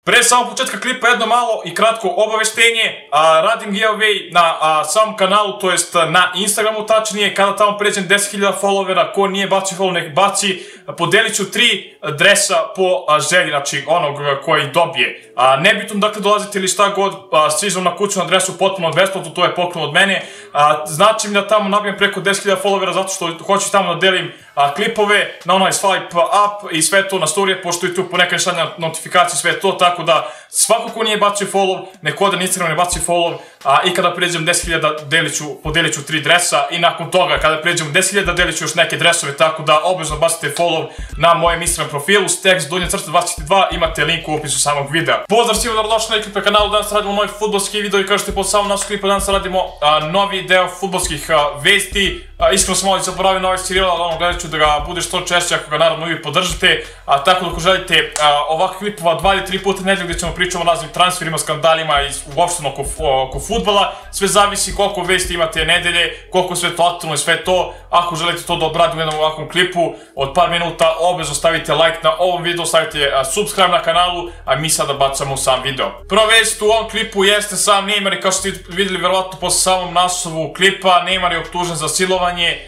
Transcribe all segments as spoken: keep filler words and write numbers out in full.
Pre samog početka klipa jedno malo i kratko obaveštenje, radim giveaway na samom kanalu, to jest na Instagramu tačnije, kada tamo pređem deset hiljada followera, ko nije bacio follow nek baci, podelit ću tri dresa po želji, znači onog koji dobije. Nebitno dakle dolazite ili šta god, stižem na kuću na adresu potpuno besplatno, to je poklon od mene. Znači mi da tamo nabijem preko deset hiljada followera zato što hoću tamo da delim klipove na onaj swipe up i sve to na storije, pošto je tu ponekad šalja notifikacije, sve to, tako da svako ko nije bacio follow, nek ode na Instagram ne bacio follow, i kada pređem deset hiljada podelit ću tri dresa i nakon toga kada pređem deset hiljada delit ću još neke dresove, tako da obavezno bacite follow na mojem Instagram profilu, Stex donja crta dvadeset dva, imate link u opisu samog videa. Pozdrav svima, dobrodošli na Ekipe kanalu, danas radimo novi fudbalski video i kao što je pod samom nasu klipa, danas radimo novi deo fudbalskih vesti. Iskreno sam malo zaboravio na ovaj serijal, ali ono gledat ću da ga bude što češće ako ga naravno vi podržite. Tako da ako želite ovakvih klipova dva ili tri puta nedelju gdje ćemo pričamo o raznim transferima, skandalima i uopšteno oko fudbala, sve zavisi koliko vesti imate nedelje, koliko sve to aktualno i sve to. Ako želite to da obradim u jednom ovakvom klipu od par minuta, obavezno stavite like na ovom videu, stavite subscribe na kanalu, a mi sada bacamo u sam video. Prva vest u ovom klipu jeste sam Neymar i kao što ste vidjeli verovatno posle samom naslovu klipa, Neymar je optužen za silovanje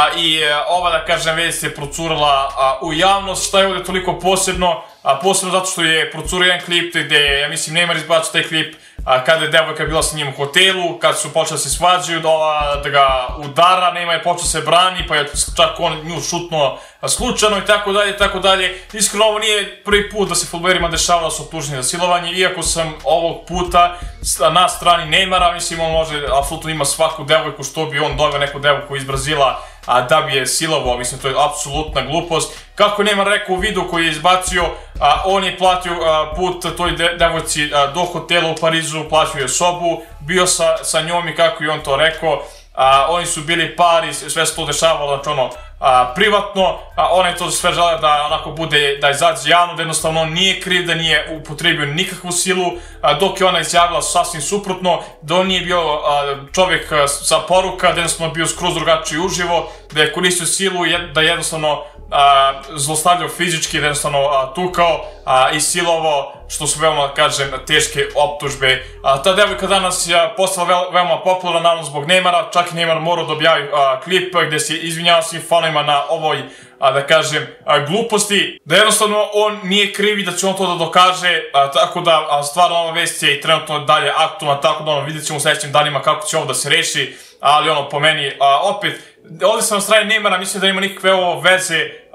i ova da kažem vest je procurala u javnost. Šta je ovdje toliko posebno? Posebno zato što je procurio jedan klip gdje ja mislim Neymar izbacio taj klip kada je devojka bila sa njim u hotelu, kada su počeli da se svađaju, da ga udara, Neymar je počeo se brani, pa je čak on nju šutnuo slučajno i tako dalje, tako dalje. Iskreno ovo nije prvi put da se fudbalerima dešava da su optuženi za silovanje, iako sam ovog puta na strani Neymara, mislim on može, apsolutno ima svaku devojku što bi on doveo neku devojku iz Brazila da bi je silovao, mislim to je apsolutna glupost. Kako je Neymar rekao u videu koji je izbacio, on je platio put toj devojci do hotela u Parizu, platio je sobu, bio sa njom i kako je on to rekao, oni su bili par i sve se to dešavalo, znači ono, privatno, ona je to sve žele da onako bude, da izađe javno, da jednostavno on nije kriv, da nije upotrebio nikakvu silu, dok je ona izjavila sasvim suprotno, da on nije bio čovjek sa poruka, da jednostavno bio skroz drugačiji uživo, da je koristio silu, da je jednostavno zlostavljao fizički, da je jednostavno tukao i silovao, što su veoma, kažem, teške optužbe. Ta devojka danas je postala veoma popularna, naravno zbog Neymara, čak i Neymar morao da objavi klip gdje se izvinjava svim fanovima na ovoj, da kažem, gluposti, da jednostavno on nije kriv i da će on to da dokaže, tako da stvarno ova vest je i trenutno dalje aktualna, tako da ono vidjet ćemo u sljedećim danima kako će ovo da se reši, ali ono po meni, opet, ovdje sam na strani Neymara, mislim da nema nikakve ovo veze,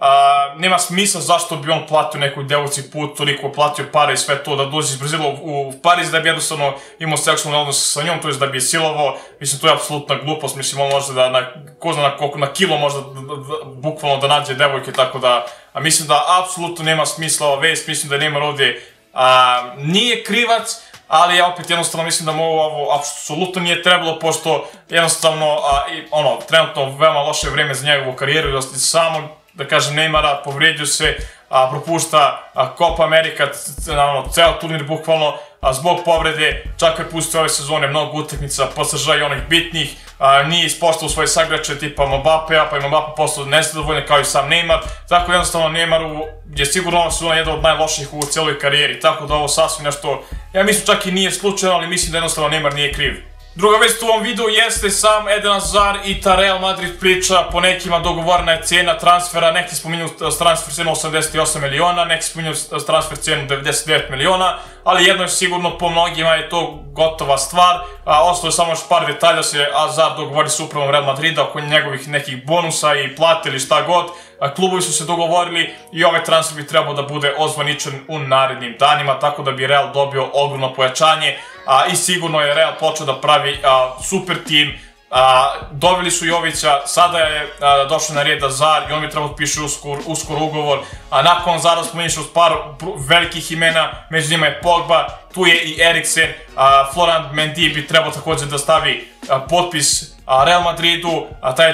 nema smisla zašto bi on platio nekoj devojci put, toliko platio para i sve to da dođe iz Brazila u Pariz da bi jednostavno imao seksualni odnos sa njom, to je da bi je silovao, mislim to je apsolutna glupost, mislim on može da, ko zna na koliko, na kilo možda bukvalno da nađe devojke, tako da mislim da apsolutno nema smisla ova vest, mislim da Neymar ovdje nije krivac, ali ja opet jednostavno mislim da mu ovo apsolutno nije trebalo, pošto jednostavno, ono, trenutno veoma loše vreme za njegovu karijeru, da samo, da kažem, Neymara povrijedio se, propušta Copa America, naravno, ceo turnir bukvalno, zbog povrede, čak je pustio ove sezone mnogo utakmica, P S Ž i onih bitnih, nije ispoštao svoje sagrače tipa Mbappea, pa je Mbappe postao nezadovoljan kao i sam Neymar, tako jednostavno Neymaru je sigurno ova sezona jedna od najloših u cijeloj karijeri, tako da ovo sasvim nešto, ja mislim čak i nije slučajno, ali mislim da jednostavno Neymar nije kriv. Druga vest u ovom videu jeste sam Eden Hazard i ta Real Madrid priča, po nekima dogovorena je cena transfera, neki spominju transfer cenu osamdeset osam miliona, neki spominju transfer cenu devedeset devet miliona, ali jedno je sigurno, po mnogima je to gotova stvar, ostalo je samo još par detalja, se Hazard dogovori s upravom Real Madrida oko njegovih nekih bonusa i plate ili šta god, klubovi su se dogovorili i ovaj transfer bi trebao da bude ozvaničen u narednim danima, tako da bi Real dobio ogromno pojačanje i sigurno je Real počeo da pravi super tim, doveli su Jovića, sada je došao na red Hazard i on bi trebao da piše uskoro ugovor, a nakon Hazarda smo išli uz par velikih imena, među njima je Pogba, tu je i Eriksen, Florent Mendy bi trebao također da stavi potpis Real Madridu,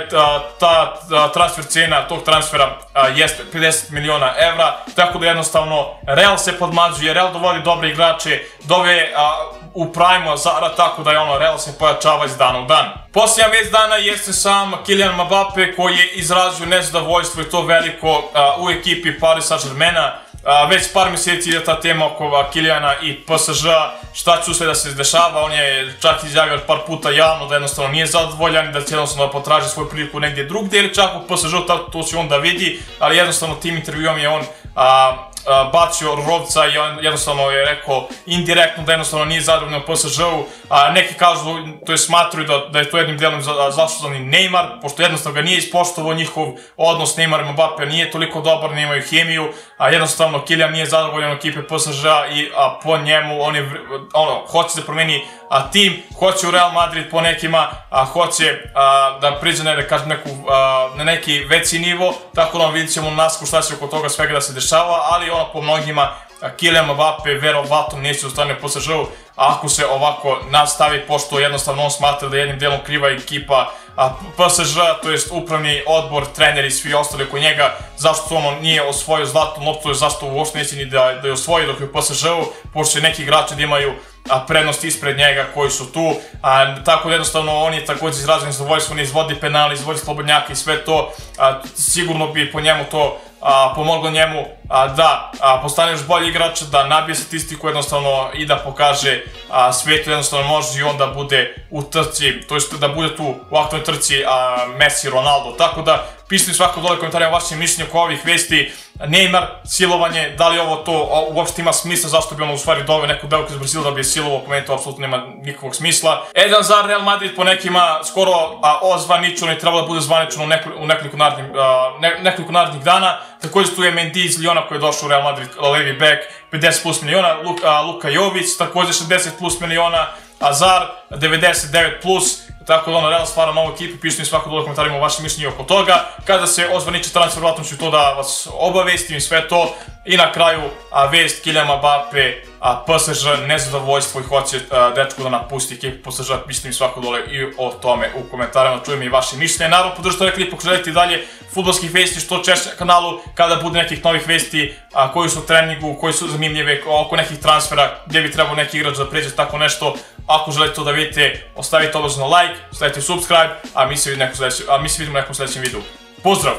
ta transfer cena tog transfera jeste pedeset miliona evra, tako da jednostavno Real se podmađuje, Real dovodi dobre igrače, dove u prime Hazarda, tako da je ono, Real se pojačava iz dana u dan. Posljednja vest dana jeste sam Kylian Mbappe koji je izrazio nezadovoljstvo i to veliko u ekipi Paris Saint-Germaina. već par mjeseci ide ta tema oko Kilijana i P S Ž-a, šta će sve da se dešava, on je čak izjavio par puta javno da jednostavno nije zadovoljan i da će jednostavno da potraži svoju priliku negdje drugdje ili čak u P S Ž-u, to će on da vidi, ali jednostavno tim intervjuom je on bacio rovca i jednostavno je rekao indirektno da jednostavno nije zadovoljan u P S Ž-u. Neki kažu, to je smatruju da je to jednim delom zaslužan i Neymar, pošto jednostavno ga nije ispoštovao njihov odnos Neymar i Mbappe, nije toliko dobar, nemaju hemiju, a jednostavno Kilijan nije zadovoljan u ekipe P S Ž-a i po njemu on je, ono, hoće da promeni tim, hoće u Real Madrid po nekima, hoće da priđe na neki veći nivo, tako da vidit ćemo u nasku šta će oko toga svega da se dešava, ali ono po mnogima Kilijan Mbappe verovatno neće ostane u P S Ž-u ako se ovako nastavi, pošto jednostavno on smatra da jednim delom kriva ekipa P S Ž, to jest upravni odbor, treneri i svi ostali oko njega, zašto on nije osvojio zlatnu loptu, zašto uopšte neće ni da je osvoji dok je u P S Ž-u, pošto će neki igrači da imaju prednost ispred njega koji su tu, tako da jednostavno on je također izražen zadovoljstvo, ne izvodi penali, izvodi slobodnjaka i sve to, sigurno bi po njemu to pomoglo njemu da postane još bolji igrač, da nabije statistiku jednostavno i da pokaže svijetu jednostavno može i on da bude u trci, to jest da bude tu u aktualnoj trci Messi, Ronaldo, tako da pišite svako dole komentarima vaše mišljenje oko ovih vesti. Neymar, silovanje, da li ovo to uopšte ima smisla, zašto bi ono u stvari doveo neku devojku iz Brazila da bi je silovao, po meni to apsolutno nema nikakvog smisla. Eden Hazard, Real Madrid po nekima skoro ozvaničeno i trebalo da bude zvaničeno u nekoliko narednih dana. Također tu je Mendy iz Lyona koji je došao u Real Madrid, levi back, pedeset plus miliona, Luka Jović, također šezdeset plus miliona, Hazard, devedeset devet plus, tako da ono Real stvara novu ekipu, pišite mi svako dole komentarima vaše mišljenje oko toga. Kada se ozvaniči transfer, vratno ću to da vas obavestim i sve to. I na kraju vest Kilijan Mbappe, P S Ž, nezadovoljstvo i hoće dečku da napusti ekipu P S Ž, pišite mi svako dole i o tome u komentarima, čujem i vaše mišljenje. Naravno, podržite ovaj klip ako želite i dalje fudbalskih vesti što češće na kanalu, kada bude nekih novih vesti koji su u treningu, koji su zanimljive, oko nekih transfera, gdje bi trebao neki igrač da pređe tako nešto. Ako želite to da vidite, ostavite obavezno like, stavite subscribe, a mi se vidimo u nekom sljedećem videu. Pozdrav!